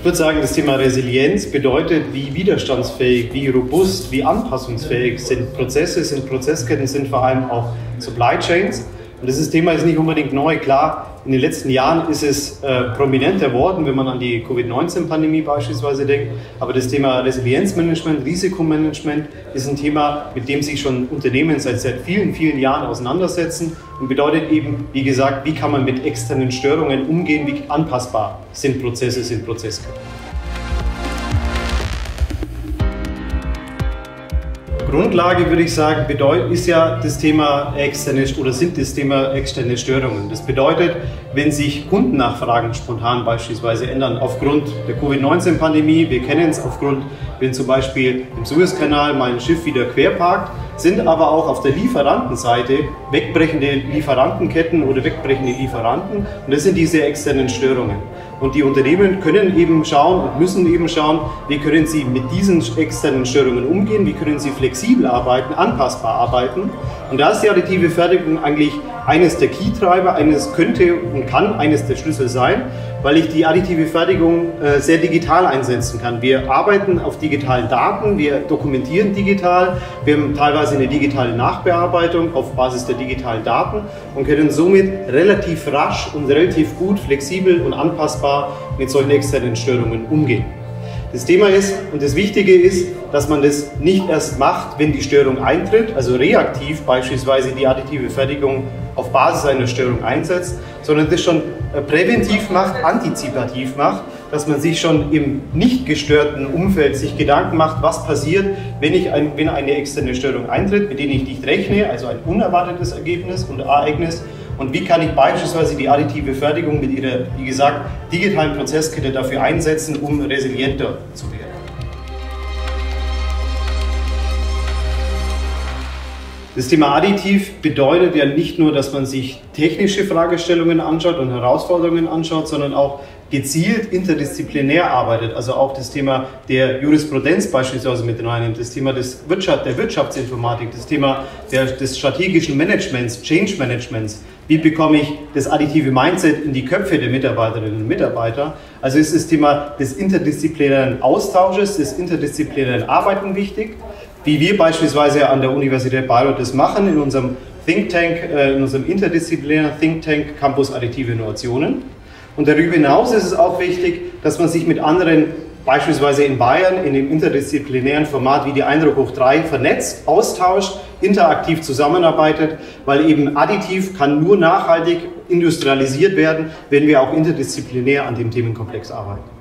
würde sagen, das Thema Resilienz bedeutet, wie widerstandsfähig, wie robust, wie anpassungsfähig sind Prozesse, sind Prozessketten, sind vor allem auch Supply Chains. Und dieses Thema ist nicht unbedingt neu. Klar, in den letzten Jahren ist es prominenter geworden, wenn man an die Covid-19-Pandemie beispielsweise denkt. Aber das Thema Resilienzmanagement, Risikomanagement ist ein Thema, mit dem sich schon Unternehmen seit vielen, vielen Jahren auseinandersetzen und bedeutet eben, wie gesagt, wie kann man mit externen Störungen umgehen, wie anpassbar sind Prozesse, sind Prozessketten. Grundlage, würde ich sagen, ist ja das Thema sind das Thema externe Störungen. Das bedeutet, wenn sich Kundennachfragen spontan beispielsweise ändern aufgrund der Covid-19-Pandemie, wir kennen es wenn zum Beispiel im Suezkanal mal ein Schiff wieder querparkt, sind aber auch auf der Lieferantenseite wegbrechende Lieferantenketten oder wegbrechende Lieferanten und das sind diese externen Störungen. Und die Unternehmen können eben schauen und müssen eben schauen, wie können sie mit diesen externen Störungen umgehen, wie können sie flexibel arbeiten, anpassbar arbeiten. Und da ist die additive Fertigung eigentlich eines der Key-Treiber, könnte und kann eines der Schlüssel sein, weil ich die additive Fertigung sehr digital einsetzen kann. Wir arbeiten auf digitalen Daten, wir dokumentieren digital, wir haben teilweise eine digitale Nachbearbeitung auf Basis der digitalen Daten und können somit relativ rasch und relativ gut, flexibel und anpassbar mit solchen externen Störungen umgehen. Das Thema ist und das Wichtige ist, dass man das nicht erst macht, wenn die Störung eintritt, also reaktiv beispielsweise die additive Fertigung auf Basis einer Störung einsetzt, sondern das schon präventiv macht, antizipativ macht, dass man sich schon im nicht gestörten Umfeld sich Gedanken macht, was passiert, wenn eine externe Störung eintritt, mit der ich nicht rechne, also ein unerwartetes Ergebnis und Ereignis. Und wie kann ich beispielsweise die additive Fertigung mit ihrer, wie gesagt, digitalen Prozesskette dafür einsetzen, um resilienter zu werden? Das Thema additiv bedeutet ja nicht nur, dass man sich technische Fragestellungen anschaut und Herausforderungen anschaut, sondern auch gezielt interdisziplinär arbeitet, also auch das Thema der Jurisprudenz beispielsweise mit reinnimmt, das Thema der Wirtschaftsinformatik, das Thema des strategischen Managements, Change Managements. Wie bekomme ich das additive Mindset in die Köpfe der Mitarbeiterinnen und Mitarbeiter? Also ist das Thema des interdisziplinären Austausches, des interdisziplinären Arbeiten wichtig, wie wir beispielsweise an der Universität Bayreuth das machen in unserem Think Tank, in unserem interdisziplinären Think Tank Campus Additive Innovationen. Und darüber hinaus ist es auch wichtig, dass man sich mit anderen, beispielsweise in Bayern, in dem interdisziplinären Format wie die Eindruck hoch 3 vernetzt, austauscht, interaktiv zusammenarbeitet, weil eben additiv kann nur nachhaltig industrialisiert werden, wenn wir auch interdisziplinär an dem Themenkomplex arbeiten.